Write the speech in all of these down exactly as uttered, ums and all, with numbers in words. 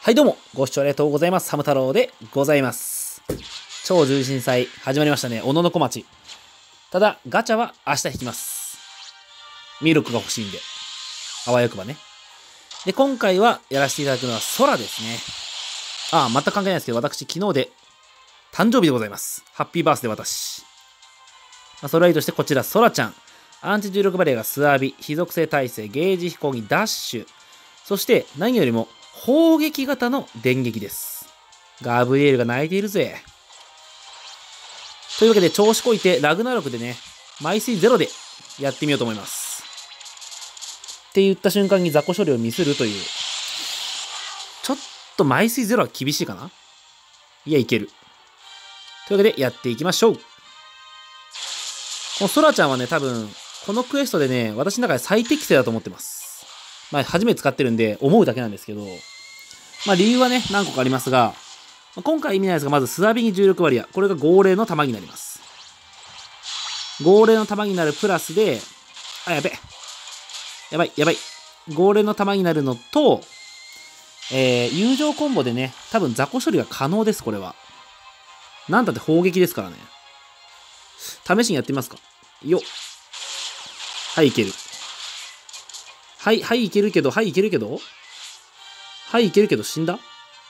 はいどうも、ご視聴ありがとうございます。ハム太郎でございます。超重心祭始まりましたね。小野の小町。ただ、ガチャは明日引きます。ミルクが欲しいんで。あわよくばね。で、今回はやらせていただくのは空ですね。ああ、全く関係ないですけど、私、昨日で誕生日でございます。ハッピーバースデー私。まあ、それはいいとして、こちら、空ちゃん。アンチ重力バリアがスワビ、非属性耐性、ゲージ飛行にダッシュ。そして、何よりも、砲撃型の電撃です。ガブリエルが泣いているぜ。というわけで、調子こいて、ラグナロクでね、枚数ゼロでやってみようと思います。って言った瞬間に雑魚処理をミスるという。ちょっと枚数ゼロは厳しいかないや、いける。というわけで、やっていきましょう。このソラちゃんはね、多分、このクエストでね、私の中で最適正だと思ってます。まあ、初めて使ってるんで、思うだけなんですけど、まあ、理由はね、何個かありますが、今回意味ないですが、まず、スワビに重力バリア。これが号令の弾になります。号令の弾になるプラスで、あ、やべ。やばい、やばい。号令の弾になるのと、えー、友情コンボでね、多分雑魚処理が可能です、これは。なんだって砲撃ですからね。試しにやってみますか。よっ。はい、いける。はい、はい、いけるけど、はい、いけるけどはい、いけるけど、死んだ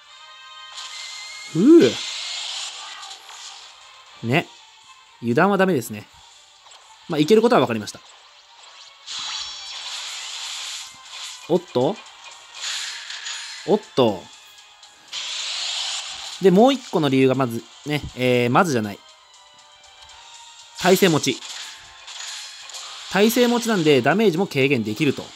うぅ。ね。油断はダメですね。まあ、いけることは分かりました。おっとおっと。で、もう一個の理由がまず、ね、えー、まずじゃない。耐性持ち。耐性持ちなんで、ダメージも軽減できると。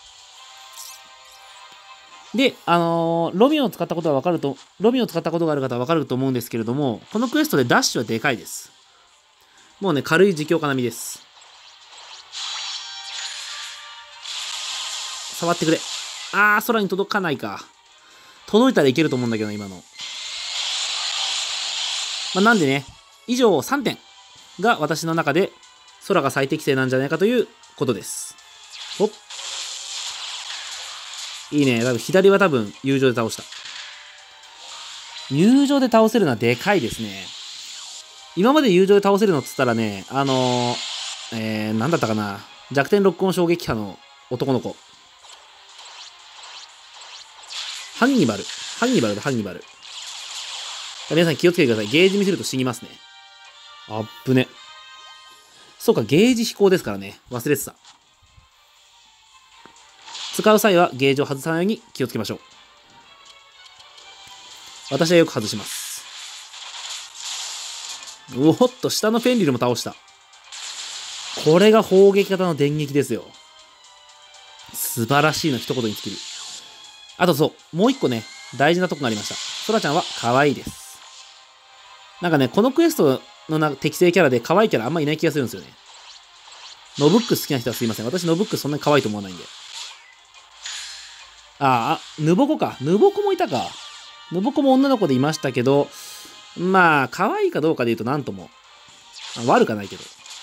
で、あのー、ロミオを使ったことは分かると、ロミオを使ったことがある方は分かると思うんですけれども、このクエストでダッシュはでかいです。もうね、軽い自強かなみです。触ってくれ。あー、空に届かないか。届いたらいけると思うんだけど、今の。まあ、なんでね、以上さんてんが私の中で空が最適正なんじゃないかということです。ほっ。いいね。多分左は多分友情で倒した。友情で倒せるのはでかいですね。今まで友情で倒せるのっつったらね、あのー、えー、なんだったかな。弱点ロックオン衝撃波の男の子。ハンニバル。ハンニバルだ、ハンニバル。皆さん気をつけてください。ゲージ見せると死にますね。あっぶね。そうか、ゲージ飛行ですからね。忘れてた。使う際はゲージを外さないように気をつけましょう。私はよく外します。おっと、下のフェンリルも倒した。これが砲撃型の電撃ですよ。素晴らしいの一言に尽きる。あとそう、もう一個ね、大事なとこがありました。ソラちゃんは可愛いです。なんかね、このクエストのな適正キャラで可愛いキャラあんまいない気がするんですよね。ノブックス好きな人はすいません。私ノブックスそんなに可愛いと思わないんで。ああ、ヌボコか。ヌボコもいたか。ヌボコも女の子でいましたけど、まあ、可愛いかどうかで言うとなんとも。悪かないけど。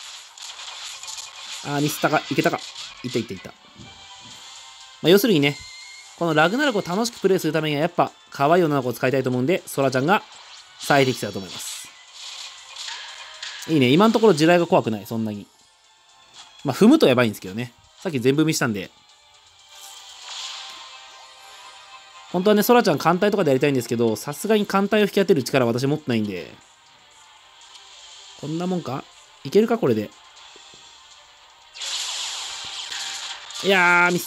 ああ、ミスったか。いけたか。いったいったいった。まあ、要するにね、このラグナロクを楽しくプレイするためにはやっぱ可愛い女の子を使いたいと思うんで、ソラちゃんが最適正だと思います。いいね。今のところ地雷が怖くない。そんなに。まあ、踏むとやばいんですけどね。さっき全部見したんで。本当はね、ソラちゃん艦隊とかでやりたいんですけど、さすがに艦隊を引き当てる力は私持ってないんで。こんなもんかいけるかこれで。いやー、ミスった。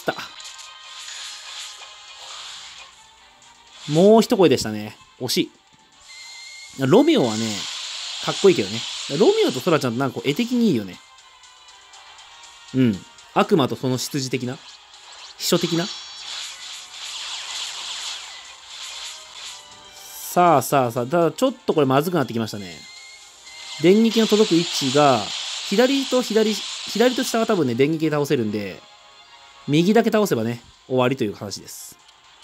もう一声でしたね。惜しい。ロミオはね、かっこいいけどね。ロミオとソラちゃんとなんか絵的にいいよね。うん。悪魔とその執事的な秘書的なさあさあさあ、ただちょっとこれまずくなってきましたね。電撃の届く位置が、左と左、左と下は多分ね、電撃で倒せるんで、右だけ倒せばね、終わりという話です。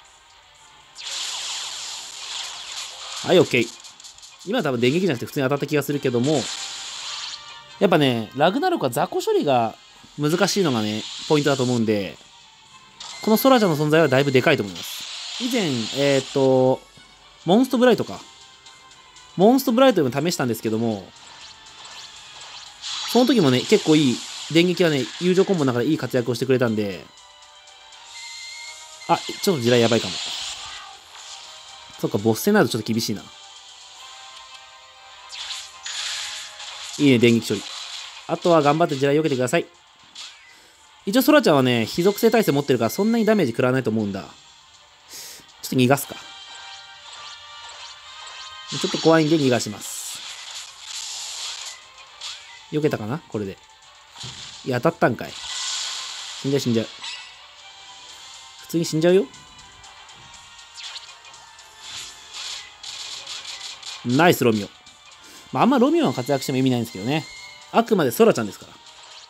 はい、OK。今多分電撃じゃなくて普通に当たった気がするけども、やっぱね、ラグナロクは雑魚処理が難しいのがね、ポイントだと思うんで、このソラちゃんの存在はだいぶでかいと思います。 以前、えっと、モンストブライトか。モンストブライトでも試したんですけども、その時もね、結構いい、電撃はね、友情コンボの中でいい活躍をしてくれたんで、あ、ちょっと地雷やばいかも。そっか、ボス戦になるとちょっと厳しいな。いいね、電撃処理。あとは頑張って地雷避けてください。一応、ソラちゃんはね、非属性耐性持ってるからそんなにダメージ食らわないと思うんだ。ちょっと逃がすか。ちょっと怖いんで逃がします。避けたかなこれで。いや、当たったんかい。死んじゃう死んじゃう。普通に死んじゃうよ。ナイスロミオ。まあ、あんまロミオが活躍しても意味ないんですけどね。あくまでソラちゃんですから。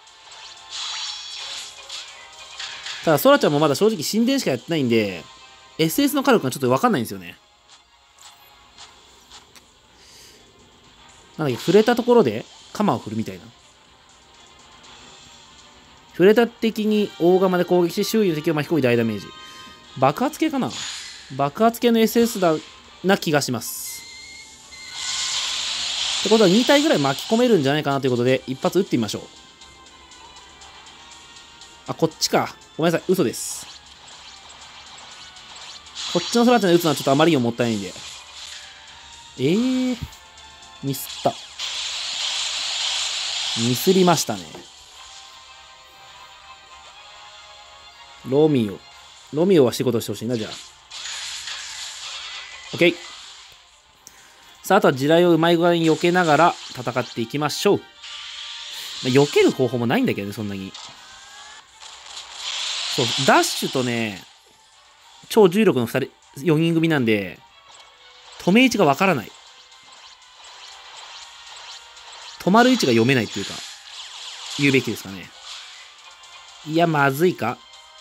ただ、ソラちゃんもまだ正直神殿しかやってないんで、エスエス の火力がちょっとわかんないんですよね。なんだっけ、触れたところで鎌を振るみたいな。触れた敵に大釜で攻撃し、周囲の敵を巻き込み大ダメージ。爆発系かな？爆発系の エスエス だな気がします。ってことはに体ぐらい巻き込めるんじゃないかなということで、一発撃ってみましょう。あ、こっちか。ごめんなさい。嘘です。こっちのソラちゃんで撃つのはちょっとあまりにももったいないんで。えー、ミスった。ミスりましたね。ロミオ。ロミオは仕事してほしいな、じゃあ。OK。さあ、あとは地雷をうまい具合に避けながら戦っていきましょう。まあ、避ける方法もないんだけどね、そんなに。そう、ダッシュとね、超重力のふたり、よにん組なんで、止め位置がわからない。止まる位置が読めないっていうか、言うべきですかね。いや、まずいか。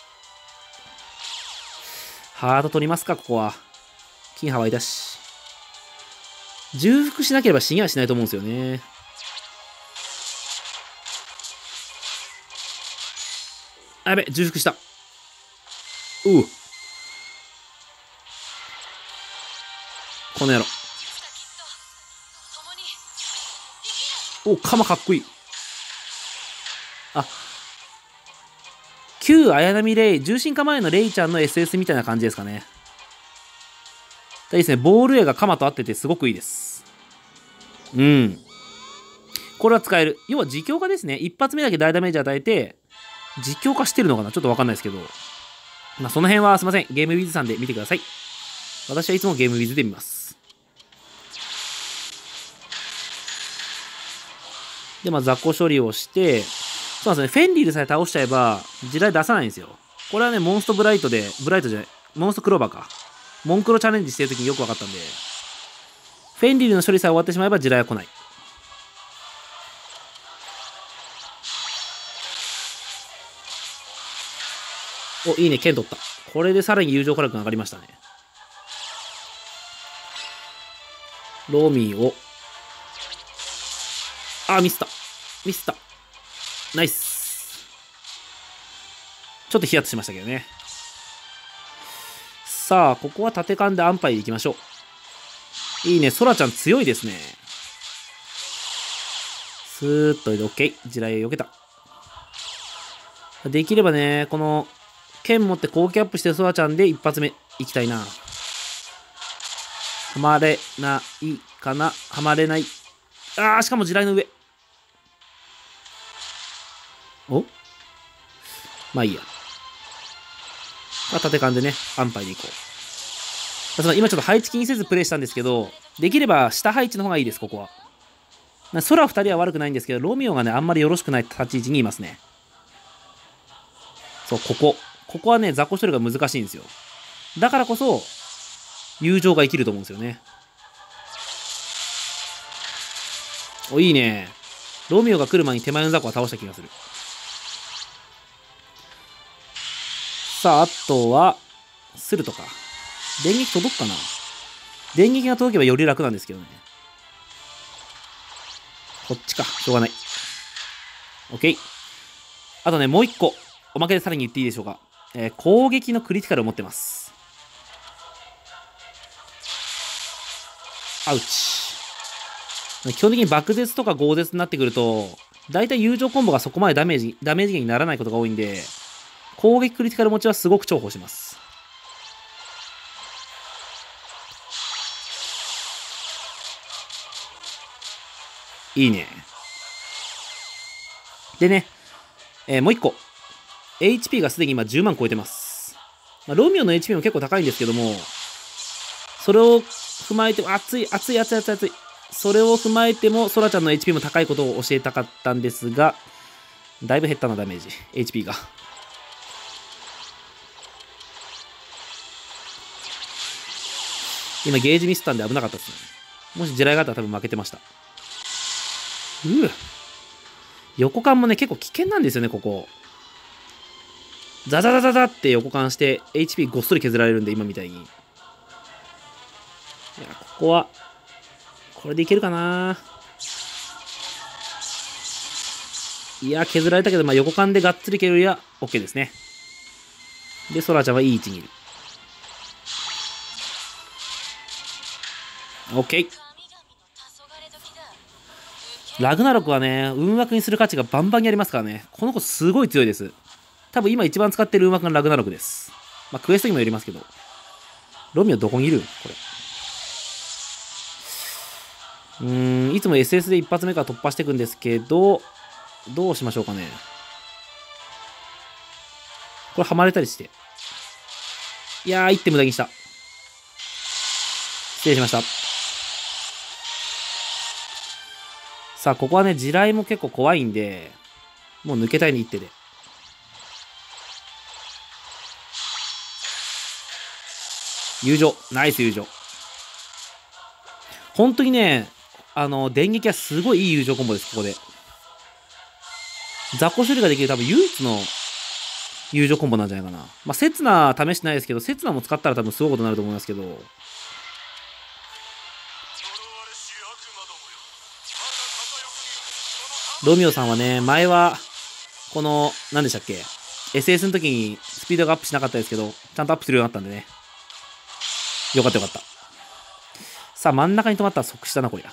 ハート取りますか、ここは。金ハワイだし。重複しなければ死にはしないと思うんですよね。あ、やべ、重複した。うう。この野郎。お、カマかっこいい。あ、旧綾波レイ、重心構えのレイちゃんの エスエス みたいな感じですかね。いいですね。ボール絵がカマと合っててすごくいいです。うん。これは使える。要は自強化ですね。一発目だけ大ダメージ与えて、自強化してるのかなちょっとわかんないですけど。まあ、その辺はすいません。ゲームウィズさんで見てください。私はいつもゲームウィズで見ます。で、まあ、雑魚処理をして、そうなんですね。フェンリルさえ倒しちゃえば、地雷出さないんですよ。これはね、モンストブライトで、ブライトじゃない、モンストクローバーか。モンクロチャレンジしてるときによく分かったんで、フェンリルの処理さえ終わってしまえば地雷は来ない。お、いいね、剣取った。これでさらに友情火力が上がりましたね。ロミーを。あ、ミスった。ミスった。ナイス。ちょっとヒヤッとしましたけどね。さあ、ここは縦勘で安牌でいきましょう。いいね、ソラちゃん強いですね。スーッとで OK。地雷避けた。できればね、この、剣持って攻撃アップしてるソラちゃんで一発目いきたいな。はまれないかなはまれない。あー、しかも地雷の上。おまあいいや。まあ、縦勘でね、安牌でいこう。今ちょっと配置気にせずプレイしたんですけど、できれば下配置の方がいいです、ここは。空ふたりは悪くないんですけど、ロミオがね、あんまりよろしくない立ち位置にいますね。そう、ここ。ここはね、雑魚処理が難しいんですよ。だからこそ、友情が生きると思うんですよね。お、いいね。ロミオが来る前に手前の雑魚は倒した気がする。さあ、あとは、スルとか。電撃届くかな？電撃が届けばより楽なんですけどね。こっちか。しょうがない。OK。あとね、もう一個。おまけでさらに言っていいでしょうか。えー、攻撃のクリティカルを持ってます。 アウチ。基本的に爆絶とか豪絶になってくると、だいたい友情コンボがそこまでダメージ、ダメージ源にならないことが多いんで、攻撃クリティカル持ちはすごく重宝します。いいね。でね、えー、もう一個。エイチピー がすでに今じゅうまん超えてます。まあ、ロミオの エイチピー も結構高いんですけども、それを踏まえても、熱い、熱い、熱い、熱い、熱い。それを踏まえても、ソラちゃんの エイチピー も高いことを教えたかったんですが、だいぶ減ったな、ダメージ。エイチピー が。今、ゲージミスったんで危なかったですね。もし地雷があったら多分負けてました。うぅ。横間もね、結構危険なんですよね、ここ。ザザザザザって横間して、エイチピー ごっそり削られるんで、今みたいに。いや、ここは、これでいけるかないや、削られたけど、まあ、横間でがっつり蹴るよりは OK ですね。で、ソラちゃんはいい位置にいる。OK。ラグナロクはね、運枠にする価値がバンバンにありますからね。この子すごい強いです。多分今一番使ってる運枠がラグナロクです。まあ、クエストにもよりますけど。ロミオどこにいるこれ。うーん、いつも エスエス で一発目から突破していくんですけど、どうしましょうかね。これはまれたりして。いやー、一手無駄にした。失礼しました。さあ、ここはね、地雷も結構怖いんで、もう抜けたいね、一手で。友情。ナイス友情。本当にね、あの、電撃はすごいいい友情コンボです、ここで。雑魚処理ができる多分唯一の友情コンボなんじゃないかな。まあ、刹那試してないですけど、刹那も使ったら多分すごいことになると思いますけど。ロミオさんはね、前は、この、何でしたっけ エスエス の時にスピードがアップしなかったですけど、ちゃんとアップするようになったんでね。よかったよかった。さあ、真ん中に止まったら即死だな、こりゃ。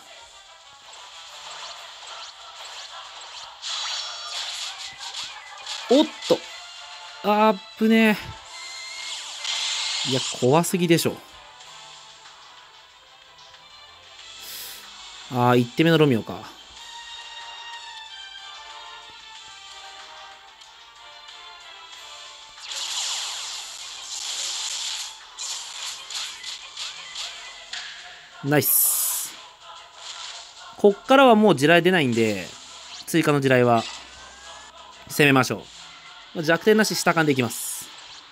おっとあーっぶねえ。いや、怖すぎでしょ。ああ、いってんめのロミオか。ナイス。こっからはもう地雷出ないんで、追加の地雷は攻めましょう。弱点なし下間でいきます。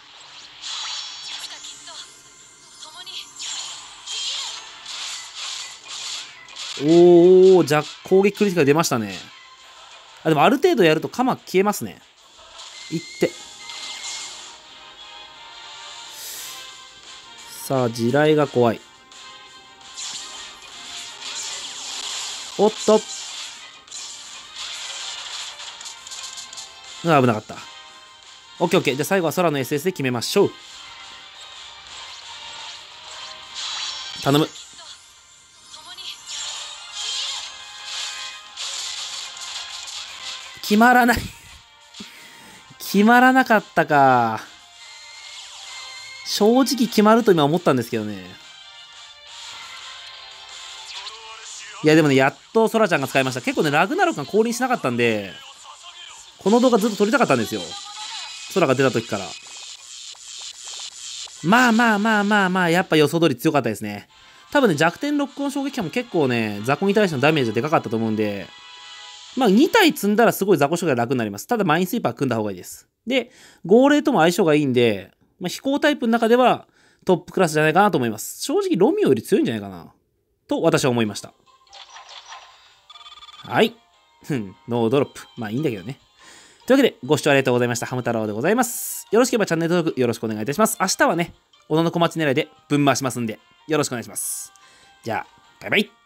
おお、じゃ攻撃クリティカル出ましたね。あ、でもある程度やるとカマ消えますね。いって。さあ、地雷が怖い。おっと。あ、危なかった。オッケーオッケー。じゃあ最後は空の エスエス で決めましょう。頼む。決まらない。決まらなかったか。正直決まると今思ったんですけどね。いやでもね、やっとソラちゃんが使いました。結構ね、ラグナロクが降臨しなかったんで、この動画ずっと撮りたかったんですよ。空が出た時から。まあまあまあまあまあ、やっぱ予想通り強かったですね。多分ね、弱点ロックオン衝撃波も結構ね、雑魚に対してのダメージがでかかったと思うんで、まあに体積んだらすごい雑魚処理が楽になります。ただマインスイーパー組んだ方がいいです。で、号令とも相性がいいんで、まあ、飛行タイプの中ではトップクラスじゃないかなと思います。正直ロミオより強いんじゃないかな。と私は思いました。はい。ノードロップ。まあいいんだけどね。というわけで、ご視聴ありがとうございました。ハム太郎でございます。よろしければチャンネル登録よろしくお願いいたします。明日はね、小野の小町狙いで分回しますんで、よろしくお願いします。じゃあ、バイバイ。